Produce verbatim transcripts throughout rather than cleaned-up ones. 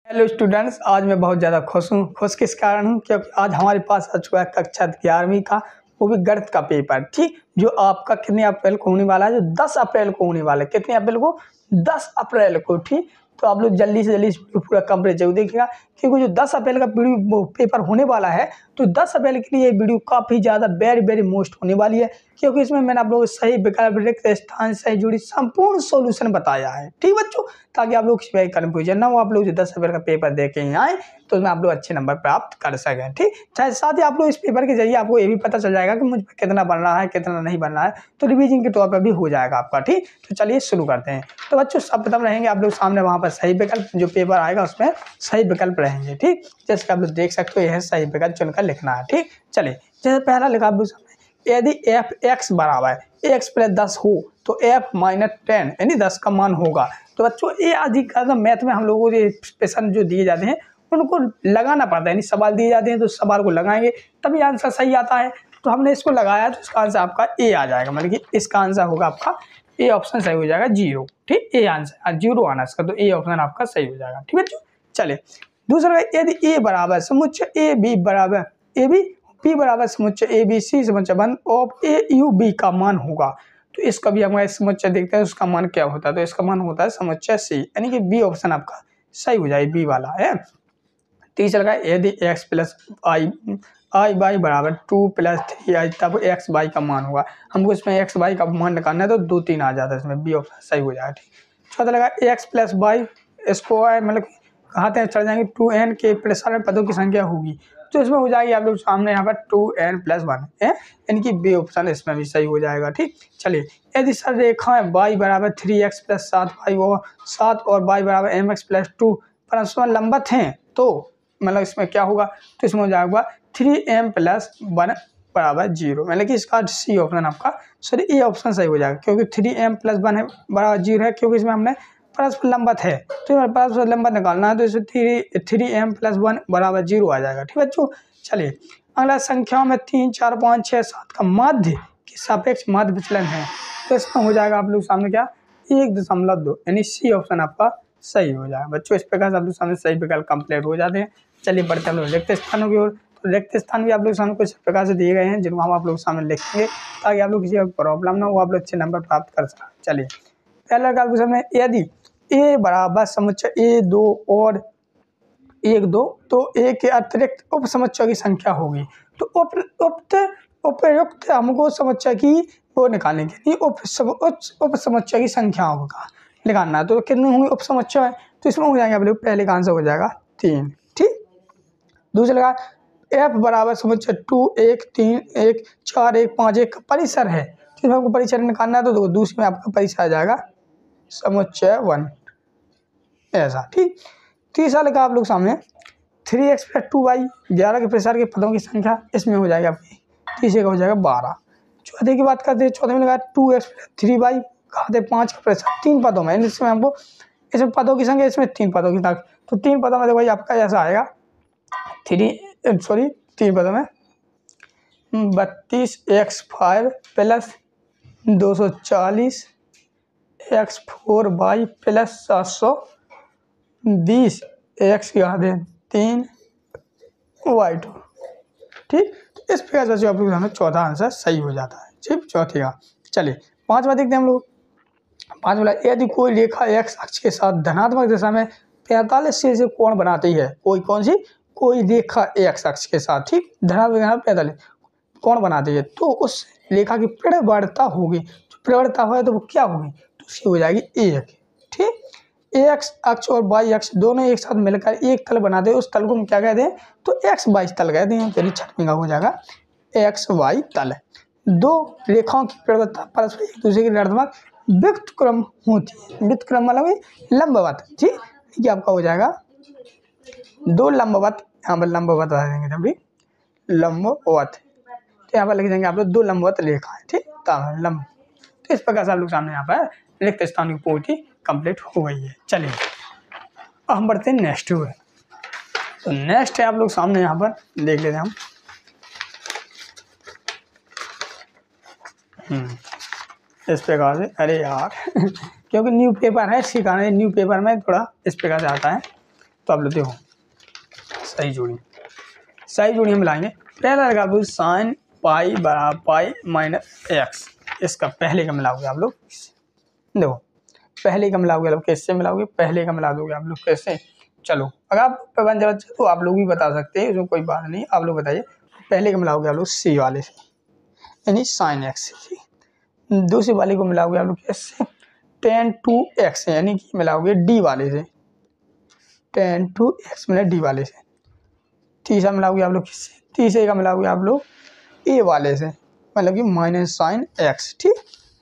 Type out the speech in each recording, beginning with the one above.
Hello students, आज मैं बहुत ज़्यादा खुश हूँ। खुश किस कारण हूँ? क्योंकि आज हमारे पास आ चुका है कक्षा ग्यारहवीं का, वो भी गणित का पेपर, ठीक, जो आपका कितने अप्रैल को होने वाला है, जो दस अप्रैल को होने वाला है। कितने अप्रैल को? दस अप्रैल को, ठीक। तो आप लोग जल्दी से जल्दी पूरा कंप्लीट जरूर देखिएगा, क्योंकि जो दस अप्रैल का वीडियो पेपर होने वाला है, तो दस अप्रैल के लिए ये वीडियो काफ़ी ज़्यादा वेरी वेरी मोस्ट होने वाली है, क्योंकि इसमें मैंने आप लोगों को सही विकल्प रिक्त स्थान से जुड़ी संपूर्ण सॉल्यूशन बताया है, ठीक बच्चों, ताकि आप लोग किसी कन्फ्यूजन ना हो। आप लोग जो दस अप्रैल का पेपर दे के आए तो उसमें आप लोग अच्छे नंबर प्राप्त कर सकें, ठीक। चाहे साथ ही आप लोग इस पेपर के जरिए आपको ये भी पता चल जाएगा कि मुझ पर कितना बन रहा है, कितना नहीं बन रहा है, तो रिवीजन के तौर पर भी हो जाएगा आपका, ठीक। तो चलिए शुरू करते हैं। तो बच्चों सब प्रथम रहेंगे आप लोग सामने, वहाँ पर सही विकल्प जो पेपर आएगा उसमें सही विकल्प रहेंगे, ठीक। जैसे कि आप लोग देख सकते हो, यह सही विकल्प चुनकर लिखना है, ठीक। चलिए, जैसे पहला लिखा आप लोग सामने, यदि एफ एक्स बराबर एक्स प्लस दस हो तो एफ माइनस टेन यानी दस का मान होगा। तो बच्चों ये अधिक मैथ में हम लोगों को प्रश्न जो दिए जाते हैं उनको लगाना पड़ता है, यानी सवाल दिए जाते हैं तो सवाल को लगाएंगे तभी आंसर सही आता है। तो हमने इसको लगाया तो इसका आंसर आपका ए आ जाएगा, मतलब कि इसका आंसर होगा आपका ए ऑप्शन सही हो जाएगा, जीरो, ठीक। ए आंसर जीरो आना इसका, तो ए ऑप्शन आपका सही हो जाएगा, ठीक है बच्चों। चलिए दूसरा, यदि ए बराबर समुच्चय ए बी बराबर ए बी पी बराबर समुच्चय ए बी सी समुच्चय बंद ऑफ ए यू बी का मान होगा, तो इसका भी हम समुच्चय देखते हैं उसका मान क्या होता है। तो इसका मान होता है समुच्चय सी, यानी कि बी ऑप्शन आपका सही हो जाए, बी वाला है। तीसरा का, यदि x plus I I by बराबर टू प्लस थ्री आई तब एक्स बाई का मान होगा। हमको इसमें एक्स बाई का मान निकालना है तो दो तीन आ जाता है इसमें, बी ऑप्शन सही हो जाएगा, ठीक। चौथा लगा, एक्स प्लस बाई इसको मतलब कहाँ तक चढ़ जाएंगे, टू एन के प्रसारण पदों की संख्या होगी, तो इसमें हो जाएगी आप लोग सामने यहाँ पर टू एन प्लस वन है, यानी कि बी ऑप्शन इसमें भी सही हो जाएगा, ठीक। चलिए, यदि सर रेखा है बाई बराबर थ्री एक्स प्लस सात बाई और सात और बाई बराबर एम एक्स प्लस टू परस्पर लंबत हैं, तो मतलब इसमें क्या होगा, तो इसमें हो जाएगा थ्री एम प्लस वन बराबर जीरो, मतलब कि इसका सी ऑप्शन आपका सॉरी ए ऑप्शन सही हो जाएगा, क्योंकि थ्री एम प्लस वन है बराबर जीरो है, क्योंकि इसमें हमने परस्पर लंबत है, तो परस्पर लंबत निकालना है, तो इसमें three three m plus one बराबर जीरो आ जाएगा, ठीक बच्चों। चलिए अगला, संख्या में तीन चार पाँच छः सात का माध्य के सापेक्ष माध्य विचलन है, तो इसमें हो जाएगा आप लोग सामने क्या, एक दशमलव दो, यानी सी ऑप्शन आपका सही हो जाएगा बच्चों। इस प्रकार से आप लोग सामने सही विकल्प कंप्लीट हो जाते हैं। चलिए बढ़ते हम लोग रिक्त स्थानों की ओर। तो रिक्त स्थान भी आप लोग सामने कुछ प्रकार से दिए गए हैं, जिनको हम आप लोग सामने लिखेंगे ताकि आप लोग किसी प्रॉब्लम ना हो, आप लोग अच्छे नंबर प्राप्त कर सकें। चलिए पहला आप लोग सामने, यदि ए बराबर समुच्चय ए दो और एक दो तो ए के अतिरिक्त उप समुच्चय की संख्या होगी, तो उप उक्त उपयुक्त हमको समुच्चय की वो निकालने के लिए उप उप समुच्चय की संख्या होगा निकालना है, तो कितने होंगे उप समुच्चय, तो इसमें हो जाएंगे आप लोग पहले का आंसर हो जाएगा तीन, ठीक। दूसरा लगा, एफ बराबर समुच्चय टू एक तीन एक चार एक पाँच एक का परिसर है, तो इसमें आपको परिसर निकालना है, तो दूसरे में आपका परिसर आ जाएगा समुच्चय वन, ऐसा, ठीक। तीसरा लगा आप लोग सामने, three x plus two y ग्यारह के प्रसार के पदों की संख्या, इसमें हो जाएगा आपकी तीसरे का हो जाएगा बारह। चौथे की बात करते हैं, चौथे में लगा two x plus three y खाते पाँच का प्रसार तीन पदों में, इसमें हमको इसमें पदों की संख्या, इसमें तीन पदों की संख्या, तो तीन पदों में देखो भाई आपका ऐसा आएगा थ्री सॉरी तीन पदों में बत्तीस एक्स फाइव प्लस दो सौ चालीस एक्स फोर वाई प्लस सात सौ बीस एक्स के आधे तीन वाई टू, ठीक। तो इस प्रकार से आप लोग हमें चौथा आंसर सही हो जाता है, ठीक, चौथे का। चलिए पांचवा देखते हैं हम लोग। पांच बोला, यदि कोई रेखा एक्स अक्ष के साथ धनात्मक दिशा में पैंतालीस से कोण बनाती है, कोई कौन सी कोई रेखा एक्स अक्ष के साथ, ठीक, धनात्मक पैंतालीस कोण बनाती है, तो उस रेखा की प्रवणता होगी, तो प्रवणता हो तो वो क्या होगी, तो उसकी हो जाएगी एक, ठीक। एक्स अक्ष और वाई अक्ष दोनों एक साथ मिलकर एक तल बनाते हैं, उस तल को हम क्या कहते हैं, तो एक्स वाई तल कहते हैं, चलिए छठवीं का हो जाएगा एक्स वाई तल। दो रेखाओं की प्रवणता परस्पर एक दूसरे के ऋणात्मक विकृत क्रम होती है, विकृत क्रम मतलब लंबवत, ठीक, ये आपका हो जाएगा दो लंबवत, यहाँ पर लंबवत आ जाएंगे जब भी लंबवत, तो यहाँ पर लिख देंगे आप लोग दो लंबवत रेखा है, ठीक, लंब। तो इस प्रकार से आप लोग सामने यहाँ पर रिक्त स्थान की पूर्ति कंप्लीट हो गई है। चलिए अब हम बढ़ते हैं नेक्स्ट हुए। तो नेक्स्ट है आप लोग सामने यहाँ पर देख लेते हैं हम, हम्म इस प्रकार से, अरे यार क्योंकि न्यू पेपर है इसी कारण न्यू पेपर में थोड़ा इस प्रकार से आता है। तो आप लोग देखो सही जोड़ी सही जोड़ी हम लाएंगे। पहला लगा आप साइन पाई बराबर पाई माइनस एक्स, इसका पहले का मिलाओगे आप लोग। देखो पहले का मिलाओगे आप लोग कैसे मिलाओगे, पहले का मिला दोगे आप लोग कैसे। चलो अगर आप पे बन जाए तो आप लोग भी बता सकते हैं, इसमें कोई बात नहीं, आप लोग बताइए। पहले का मिलाओगे आप लोग सी वाले से यानी साइन एक्स से। दूसरे वाले को मिलाओगे आप लोग कैसे, टेन टू एक्स यानी कि मिलाओगे डी वाले से, टेन टू एक्स मिला डी वाले से। तीसरा मिलाओगे आप लोग किससे, तीसरे का मिलाओगे आप लोग ए वाले से, मतलब कि माइनस साइन एक्स। ठीक,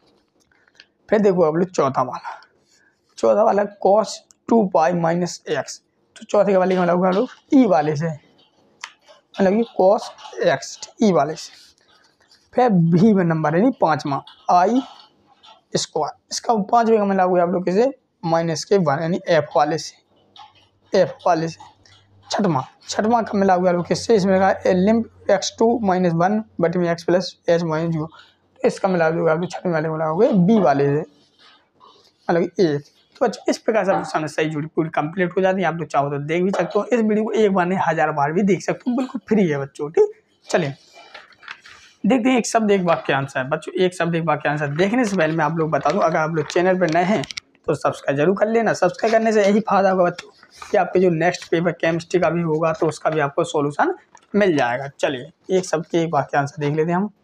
फिर देखो आप लोग चौथा वाला, चौथा वाला cos two pi minus x, तो चौथे वाले का मिलाओगे आप लोग ई वाले से, मतलब कि कॉस एक्स ई वाले से। फिर भी में नंबर यानी पाँचवा आई स्क्वायर, इसका पाँचवें का मिलाओगे आप लोग किसे, माइनस के वन यानी एफ वाले से, एफ वाले से। छठवां छठवां का मिलाओगे आप लोग किससे, इसमें कहा lim x to minus one बटे में x plus h minus zero, तो इसका मिलाओगे आप लोग छठवें वाले मिलाओगे बी वाले से, मतलब एक। तो अच्छा इस प्रकार से आप सामने सही जोड़ी पूरी कंप्लीट हो जाती है। आप लोग चाहो तो देख भी सकते हो, इस वीडियो को एक बार नहीं हजार बार भी देख सकते हो, बिल्कुल फ्री है बच्चों। ठीक, चलिए देखते हैं एक शब्द एक वाक्य आंसर है बच्चों। एक शब्द एक वाक्य आंसर देखने से पहले मैं आप लोग बता दूं, अगर आप लोग चैनल पर नए हैं तो सब्सक्राइब जरूर कर लेना। सब्सक्राइब करने से यही फायदा होगा बच्चों कि आपके जो नेक्स्ट पेपर केमिस्ट्री का भी होगा तो उसका भी आपको सॉल्यूशन मिल जाएगा। चलिए एक शब्द के एक वाक्य आंसर देख लेते हैं हम।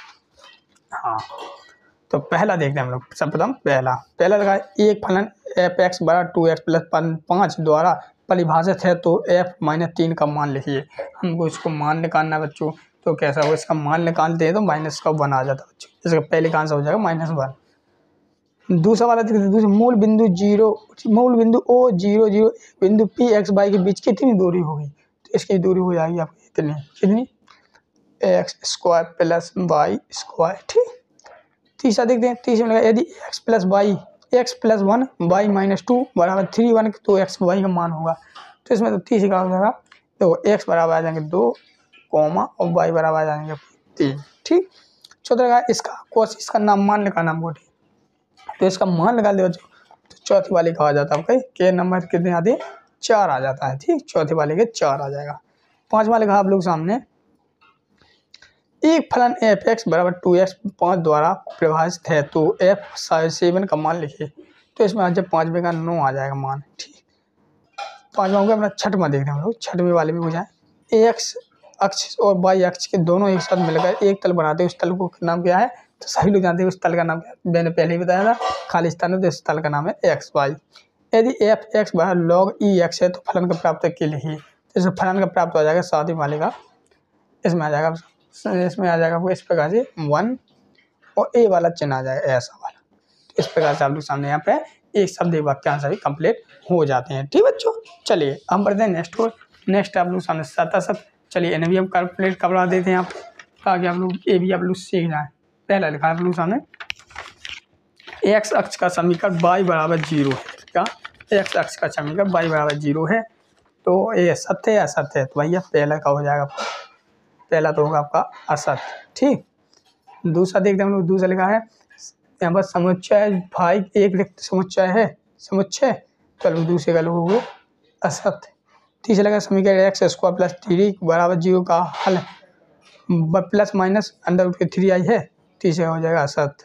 हाँ तो पहला देखते हैं हम लोग, सर्वप्रथम पहला पहला लगा एक फलन एफ एक्स बड़ा टू एक्स प्लस पाँच द्वारा परिभाषित है तो एफ माइनस तीन का मान लिखिए। हमको इसको मान निकालना है बच्चों, तो कैसा हो, इसका मान निकालते हैं तो माइनस का वन आ जाता है बच्चों, इसका पहले का आंसर हो जाएगा माइनस वन। दूसरा वाला दूसरा मूल बिंदु जीरो मूल बिंदु ओ जीरो जीरो बिंदु पी एक्स वाई के बीच कितनी दूरी होगी, तो इसकी दूरी हो जाएगी आपकी कितनी कितनी x square plus y square. ठीक, तीसरा देखते हैं, तीसरा लगा यदि x plus y x plus one y minus two बराबर थ्री वन तो एक्स वाई का मान होगा, तो इसमें तो तीसरा का हो जाएगा, तो एक्स बराबर आ जाएंगे दो कॉमा और वाई बराबर आ जाएंगे तीन। ठीक, चौथा लगा इसका कोस इसका नाम मान लगा नाम को, ठीक, तो इसका मान लगा दे बच्चों, तो चौथी वाले का आ जाता है ओके, के नंबर कितने आते हैं, चार आ जाता है। ठीक, चौथे वाले के चार आ जाएगा। पाँचवा लिखा आप लोग सामने एक फलन एफ एक्स बराबर टू एक्स पाँच द्वारा परिभाषित है तो एफ सेवन का मान लिखिए, तो इसमें आज जब पाँचवें का नौ आ जाएगा मान। ठीक, पाँचवा हो गया अपना। छठवां देखते हैं हम लोग, छठवें वाले में हो जाए एक्स अक्ष और वाई अक्ष के दोनों एक साथ मिलकर एक तल बनाते हैं, उस तल को नाम क्या है, तो सभी लोग जानते हैं उस तल का नाम क्या है, मैंने पहले ही बताया था खाली स्थान है, तो इस तल का नाम है एक्स वाई। यदि एफ एक्स बराबर लॉग ई एक्स है तो फलन का प्राप्त के लिखिए, तो इस फलन का प्राप्त हो जाएगा सातवें वाले का, इसमें आ जाएगा इसमें आ जाएगा वो इस प्रकार से वन और ए वाला चिन्ह आ जाएगा ऐसा वाला। तो इस प्रकार से आप लोग सामने यहाँ पे एक शब्द एक वाक्य आंसर भी कंप्लीट हो जाते हैं। ठीक बच्चों, चलिए हम बढ़ते हैं नेक्स्ट को। नेक्स्ट आप लोग सामने सता सब, चलिए इन्हें भी हम कंप्लीट करवा देते हैं आप, ताकि आप लोग ए भी आप लोग सीख जाए। पहला लिखा है आप लोग सामने एक्स अक्ष का समीकरण वाई बराबर जीरो है, क्या एक्स अक्ष का समीकरण वाई बराबर जीरो है, तो ये सत्य है असत्य है, तो भैया पहला का हो जाएगा, पहला तो होगा आपका असत। ठीक, दूसरा देखते हैं हम लोग, दूसरा लिखा है यहाँ पर समुच्चय भाई एक रिक्त समुच्चय है समुच्चय, चलो दूसरे का लोग असत। तीसरा लगा समीकरण एक्स स्क्वायर प्लस थ्री बराबर जीरो का हल प्लस माइनस अंडर रूट के थ्री आई है, तीसरा हो जाएगा असत।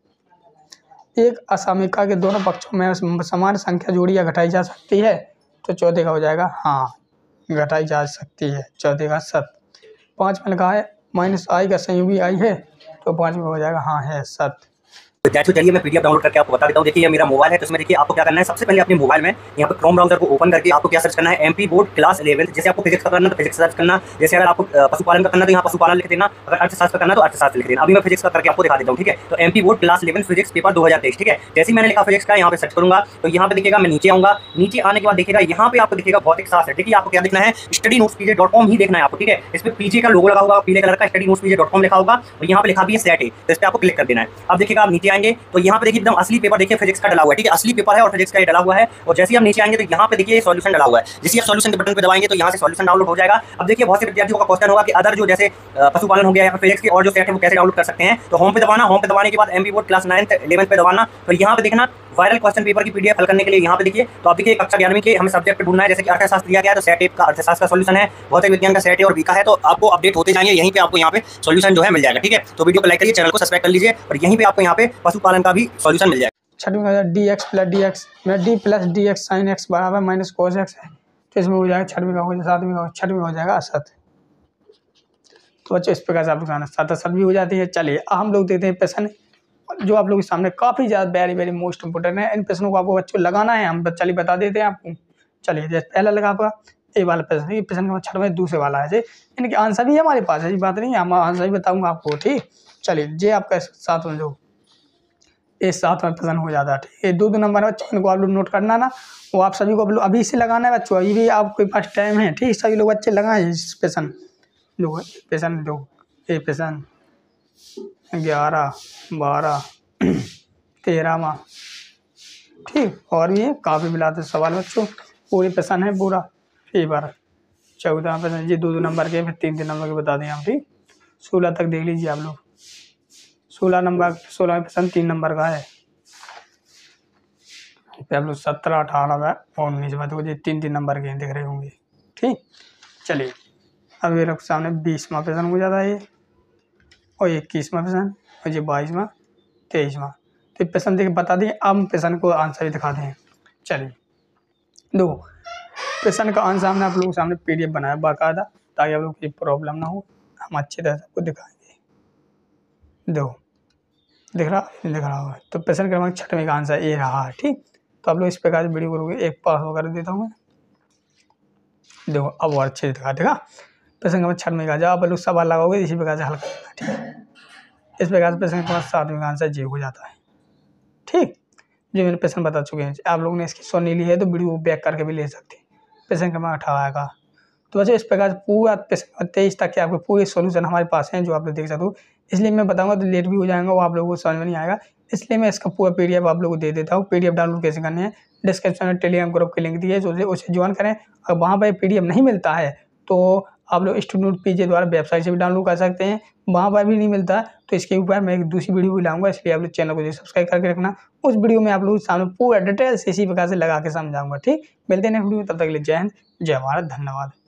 एक असामिका के दोनों पक्षों में समान संख्या जोड़ी या घटाई जा सकती है, तो चौथे का हो जाएगा हाँ घटाई जा सकती है, चौथे का सत। पाँच में लिखा है माइनस आई का संयोगी आई है, तो पाँच में हो जाएगा हाँ है सत। विद्यार्थियों चलिए मैं पीडीएफ डाउनलोड करके आपको बता देता हूँ। देखिए ये मेरा मोबाइल है, तो इसमें देखिए आपको क्या करना है, सबसे पहले अपने मोबाइल में यहाँ पर क्रोम ब्राउजर को ओपन करके आपको क्या सर्च करना है, एमपी बोर्ड क्लास इलेवन। जैसे आपको फिजिक्स का करना तो फिजिक्स सर्च करना, जैसे अगर आपको पशुपालन का करना तो यहाँ पशुपालन लिख देना, अगर अर्थशास्त्र करना तो अर्थशास्त्र लिख देना। अभी मैं फिजिक्स का करके आपको दिखा देता हूँ। ठीक है, तो MP board class eleven physics paper दो हजार तेईस। ठीक है, जैसे मैंने लिखा फिजिक्स का यहाँ पे सर्च करूंगा तो यहाँ पे देखिएगा मैं नीचे आऊंगा, नीचे आने के बाद देखिएगा यहाँ पे आपको दिखेगा भौतिक शास्त्र। ठीक है, आपको क्या देखना है, study notes PJ dot com ही देखना है आपको। ठीक है, इस पर पीजे का लोगो लगा होगा पीले कलर का, study notes PJ dot com लिखा होगा और यहाँ पे लिखा भी है सेट है, तो इस पर आपको क्लिक कर देना है। अब देखिएगा आप नीचे आएंगे तो यहाँ पे देखिए एकदम असली पेपर देखिए फिजिक्स का डला हुआ है। ठीक है, असली पेपर है और फिजिक्स का डला हुआ है, और जैसे आप नीचे आएंगे तो यहाँ पे देखिए सॉल्यूशन डला हुआ है। जैसे आप सॉल्यूशन के बटन पे दबाएंगे तो यहाँ से सॉल्यूशन डाउनलोड हो जाएगा। अब देखिए बहुत से विद्यार्थियों का क्वेश्चन होगा कि अदर जो जैसे पशुपालन हो गया या फिजिक्स के और जो सेट है वो कैसे डाउनलोड कर सकते हैं, तो होम पे दबाना, होम पे दबाने के बाद MP board class ninth eleventh पे दबाना, तो यहाँ पे देखना वायरल क्वेश्चन पेपर की पीडीएफ हल करने के लिए यहाँ पे देखिए, तो आप देखिए कक्षा ग्यारहवीं के हमें सब्जेक्ट ढूंढना है, जैसे कि अर्थशास्त्र दिया गया है तो सेट एक का अर्थशास्त्र का सॉल्यूशन है, भौतिक विज्ञान का सेट ए और बी का है, तो आपको अपडेट होते जाएंगे, यहीं पे आपको यहाँ पे सॉल्यूशन जो है मिल जाएगा। ठीक है, तो वीडियो को लाइक करिए, चैनल को सब्सक्राइब कर लीजिए और यहीं पे आपको यहाँ पे पशुपालन का भी सॉल्यूशन मिल जाएगा। छठवीं में d x plus d x में d plus d x sine x बराबर माइनस कोस एक्स है, तो इसमें हो जाएगा छठवीं का हो जाएगा सातवीं का छठवीं हो जाएगा असत। तो बच्चों इस प्रकार से आप लोग सात असत भी हो जाती है। चलिए हम लोग देखते हैं प्रश्न जो आप लोग के सामने काफ़ी ज़्यादा वेरी वेरी मोस्ट इंपोर्टेंट है। इन प्रश्नों को आपको बच्चों लगाना है, हम चलिए बता देते हैं आपको। चलिए जैसे पहला लगा आपका ए वाला प्रश्न, ये प्रश्न नंबर छठवें दूसरे वाला है जी, इनके आंसर भी हमारे पास है, ये बात नहीं है, हम आंसर भी बताऊंगा आपको। ठीक, चलिए जे आपका सातवें जो ये सातवां प्रश्न हो जाता है। ठीक है, दो दो नंबर बच्चों इनको आप लोग नोट करना ना, वो आप सभी को अभी से लगाना है बच्चों, अभी भी आपके पास टाइम है। ठीक, सभी लोग बच्चे लगाए इस प्रश्न जो प्रश्न जो ये प्रश्न ग्यारह बारह तेरहवा, ठीक, और भी है काफ़ी मिलाते सवाल बच्चों, पूरे प्रश्न है पूरा। फिर बार चौदह प्रश्न ये दो दो नंबर के, फिर तीन तीन नंबर के बता दें हम। ठीक, सोलह तक देख लीजिए आप लोग, सोलह नंबर सोलह प्रश्न तीन नंबर का है, फिर आप लोग सत्रह अठारह उन्नीस में तो ये तीन तीन नंबर के दिख रहे होंगे। ठीक, चलिए अब ये लोग सामने बीसवां प्रश्न हो जाता है ये, और इक्कीसवां प्रश्न और ये बाईसवां तेईसवां, तो प्रश्न देख बता दें, अब प्रश्न को आंसर भी दिखा दें। चलिए दो प्रश्न का आंसर हमने आप लोगों के सामने पीडीएफ बनाया बाकायदा, ताकि आप लोग की प्रॉब्लम ना हो, हम अच्छी तरह से आपको दिखाएंगे। दो दिख रहा दिख रहा होगा, तो प्रश्न क्रमांक छठवें का आंसर ये रहा है। ठीक, तो आप लोग इस प्रकार से वीडियो करोगे, एक पास वगैरह देता हूँ मैं, देखो अब और अच्छे से दिखा देगा। प्रश्न क्रमांक छठवें का जब आप लोग सवाल लगाओगे इसी प्रकार से हल करेगा। ठीक, इस प्रकार से प्रश्न क्रमांक सातवें का आंसर जे हो जाता है। ठीक, जो मैंने प्रश्न बता चुके हैं, आप लोगों ने इसकी सुन ली है तो वीडियो को बैक करके भी ले सकते हैं। प्रश्न क्रमांक अठारह का, तो बच्चों इस प्रकार से पूरा प्रश्न तेईस तक के आपके पूरे सॉल्यूशन हमारे पास हैं, जो आप लोग देख सकते हो। इसलिए मैं बताऊंगा तो लेट भी हो जाएगा, वो आप लोगों को समझ में नहीं आएगा, इसलिए मैं इसका पूरा पीडीएफ आप लोगों को दे देता हूँ। पीडीएफ डाउनलोड कैसे करने हैं, डिस्क्रिप्शन में टेलीग्राम ग्रुप की लिंक दी है, उसे उसे ज्वाइन करें। अगर वहाँ पर पीडीएफ नहीं मिलता है तो आप लोग स्टूडेंट पीजे द्वारा वेबसाइट से भी डाउनलोड कर सकते हैं, वहाँ पर भी नहीं मिलता तो इसके ऊपर मैं एक दूसरी वीडियो भी लाऊंगा, इसलिए आप लोग चैनल को सब्सक्राइब करके रखना। उस वीडियो में आप लोग सामने पूरा डिटेल से इसी प्रकार से लगा के समझाऊंगा। ठीक, मिलते हैं नेक्स्ट वीडियो में, तब तक के लिए जय हिंद जय भारत, धन्यवाद।